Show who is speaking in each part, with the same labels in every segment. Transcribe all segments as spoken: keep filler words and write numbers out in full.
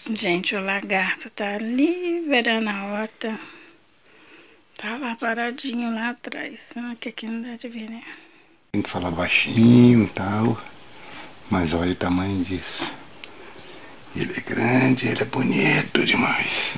Speaker 1: Gente, o lagarto tá ali beirando a horta. Tá lá paradinho lá atrás. Ah, que aqui não dá de ver, né?
Speaker 2: Tem que falar baixinho e tal. Mas olha o tamanho disso. Ele é grande, ele é bonito demais.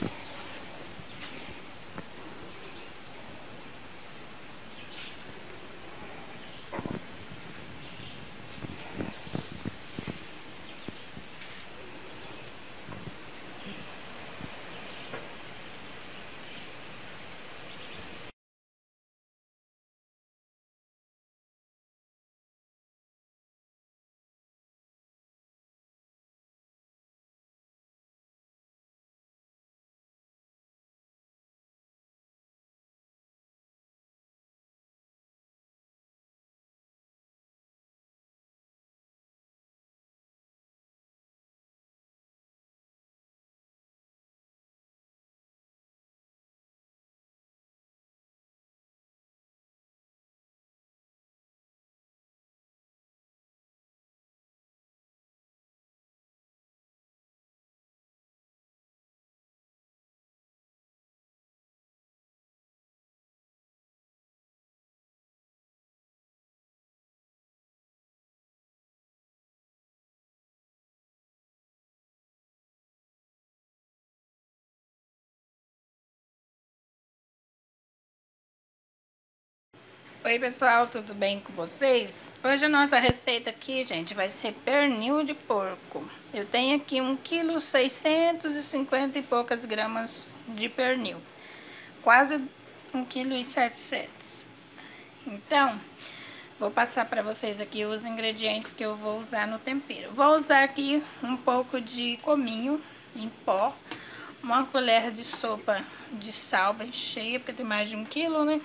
Speaker 1: Oi pessoal, tudo bem com vocês? Hoje a nossa receita aqui, gente, vai ser pernil de porco. Eu tenho aqui um quilo seiscentos e cinquenta e poucas gramas de pernil. Quase um quilo e setecentos. Então, vou passar para vocês aqui os ingredientes que eu vou usar no tempero. Vou usar aqui um pouco de cominho em pó, uma colher de sopa de sal bem cheia, porque tem mais de um quilo, né?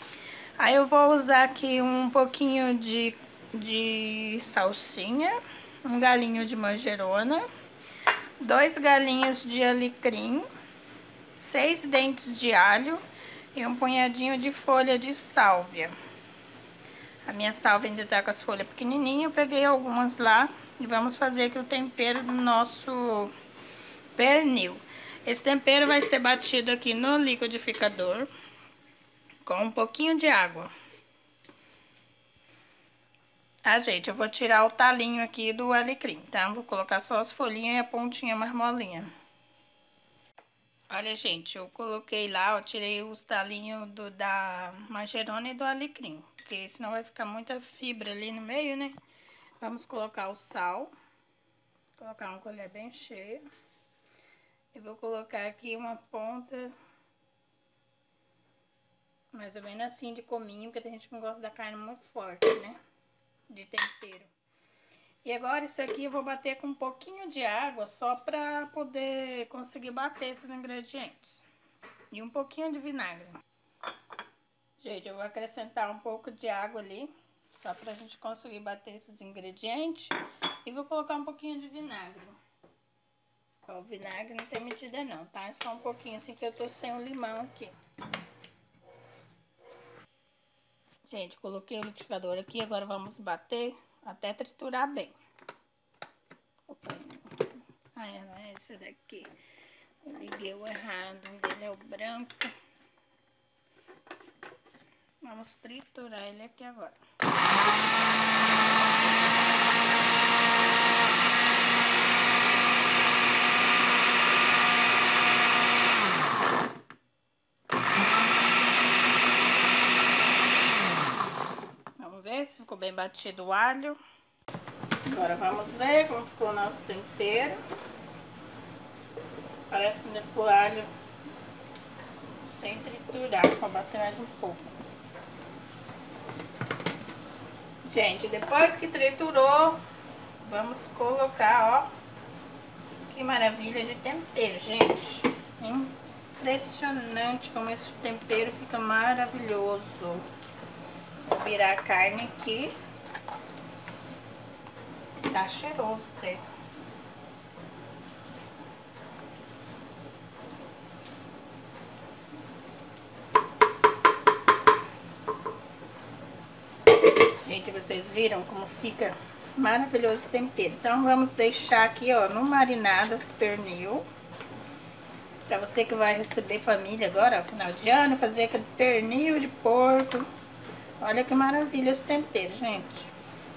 Speaker 1: Aí eu vou usar aqui um pouquinho de, de salsinha, um galinho de manjerona, dois galinhos de alecrim, seis dentes de alho e um punhadinho de folha de sálvia. A minha sálvia ainda tá com as folhas pequenininhas, eu peguei algumas lá e vamos fazer aqui o tempero do nosso pernil. Esse tempero vai ser batido aqui no liquidificador com um pouquinho de água. Ah, gente, eu vou tirar o talinho aqui do alecrim, tá? Vou colocar só as folhinhas e a pontinha mais molinha. Olha, gente, eu coloquei lá, ó, tirei os talinhos do, da manjerona e do alecrim, porque senão vai ficar muita fibra ali no meio, né? Vamos colocar o sal, vou colocar uma colher bem cheia. E vou colocar aqui uma ponta, mais ou menos assim, de cominho, porque tem gente que não gosta da carne muito forte, né? De tempero. E agora isso aqui eu vou bater com um pouquinho de água, só pra poder conseguir bater esses ingredientes. E um pouquinho de vinagre. Gente, eu vou acrescentar um pouco de água ali, só pra gente conseguir bater esses ingredientes. E vou colocar um pouquinho de vinagre. Ó, o vinagre não tem medida não, tá? É só um pouquinho assim que eu tô sem o limão aqui. Gente, coloquei o liquidificador aqui, agora vamos bater até triturar bem. Opa. Ah, não é esse daqui. Eu liguei o errado, ele é o branco. Vamos triturar ele aqui agora. Vamos ver se ficou bem batido o alho. Agora vamos ver como ficou o nosso tempero. Parece que ainda ficou alho sem triturar, vou bater mais um pouco. Gente, depois que triturou, vamos colocar, ó, que maravilha de tempero, gente. Impressionante como esse tempero fica maravilhoso. Vou virar a carne aqui. Tá cheiroso até. Gente, vocês viram como fica maravilhoso esse tempero. Então vamos deixar aqui, ó, no marinado esse pernil. Pra você que vai receber família agora, ó, final de ano, fazer aquele pernil de porco. Olha que maravilha esse tempero, gente.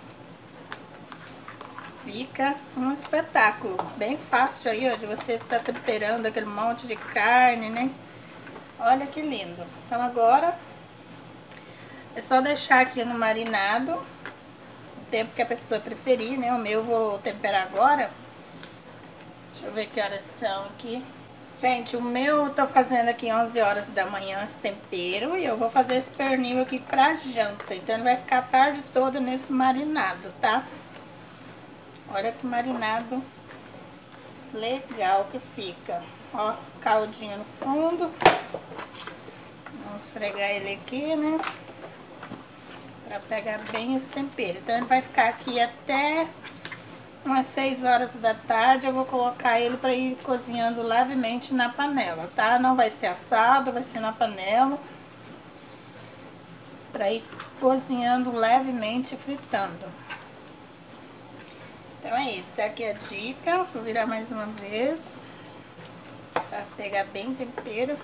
Speaker 1: Fica um espetáculo. Bem fácil aí, ó, de você estar tá temperando aquele monte de carne, né? Olha que lindo. Então agora é só deixar aqui no marinado o tempo que a pessoa preferir, né? O meu eu vou temperar agora. Deixa eu ver que horas são aqui. Gente, o meu eu tô fazendo aqui onze horas da manhã esse tempero e eu vou fazer esse pernil aqui pra janta. Então ele vai ficar a tarde toda nesse marinado, tá? Olha que marinado legal que fica. Ó, caldinho no fundo. Vamos esfregar ele aqui, né? Pra pegar bem esse tempero. Então ele vai ficar aqui até umas seis horas da tarde. Eu vou colocar ele pra ir cozinhando levemente na panela, tá? Não vai ser assado, vai ser na panela. Pra ir cozinhando levemente, fritando. Então é isso, tá aqui a dica. Vou virar mais uma vez pra pegar bem tempero.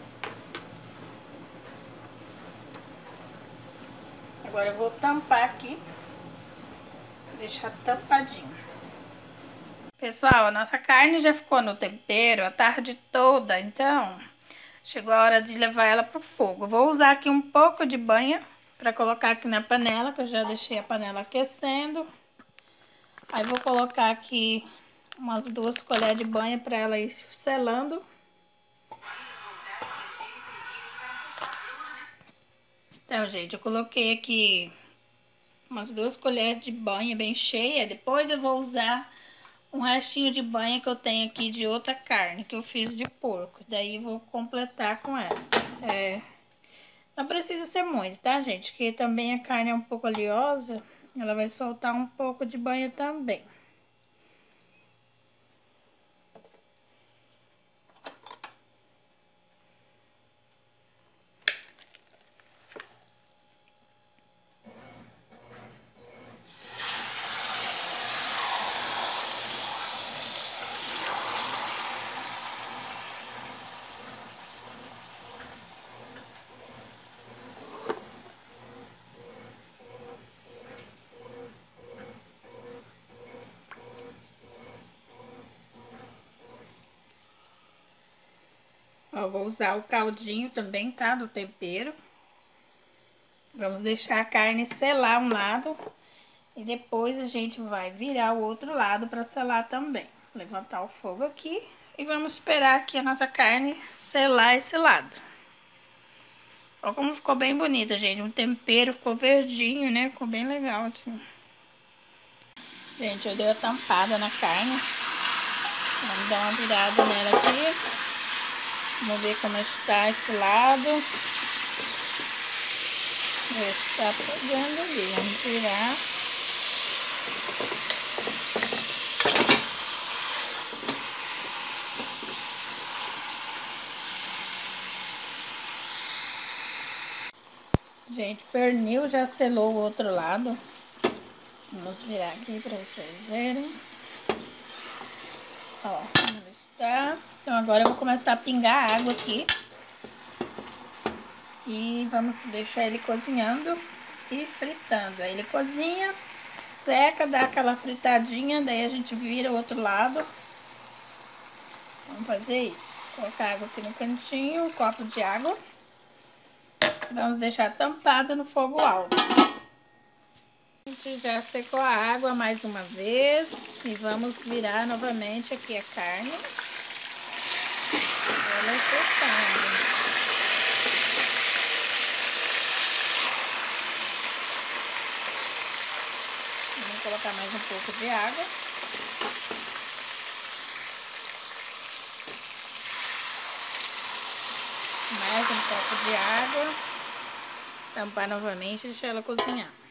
Speaker 1: Agora eu vou tampar aqui, deixar tampadinho. Pessoal, a nossa carne já ficou no tempero a tarde toda, então chegou a hora de levar ela pro fogo. Vou usar aqui um pouco de banha para colocar aqui na panela, que eu já deixei a panela aquecendo. Aí vou colocar aqui umas duas colheres de banha para ela ir selando. Então, gente, eu coloquei aqui umas duas colheres de banha bem cheia. Depois eu vou usar um restinho de banha que eu tenho aqui de outra carne que eu fiz de porco. Daí vou completar com essa. É, não precisa ser muito, tá, gente? Porque também a carne é um pouco oleosa. Ela vai soltar um pouco de banha também. Ó, vou usar o caldinho também, tá? Do tempero. Vamos deixar a carne selar um lado. E depois a gente vai virar o outro lado para selar também. Levantar o fogo aqui. E vamos esperar aqui a nossa carne selar esse lado. Olha como ficou bem bonita, gente. Um tempero, ficou verdinho, né? Ficou bem legal, assim. Gente, eu dei a tampada na carne. Vamos dar uma virada nela aqui. Vamos ver como está esse lado. Está pegando ali. Vamos virar. Gente, pernil já selou o outro lado. Vamos virar aqui para vocês verem. Ó, como está. Então agora eu vou começar a pingar água aqui. E vamos deixar ele cozinhando e fritando. Aí ele cozinha, seca, dá aquela fritadinha, daí a gente vira o outro lado. Vamos fazer isso. Colocar água aqui no cantinho, um copo de água. Vamos deixar tampado no fogo alto. A gente já secou a água mais uma vez. E vamos virar novamente aqui a carne. Ela é cortada. Vamos colocar mais um pouco de água. Mais um pouco de água. Tampar novamente e deixar ela cozinhar.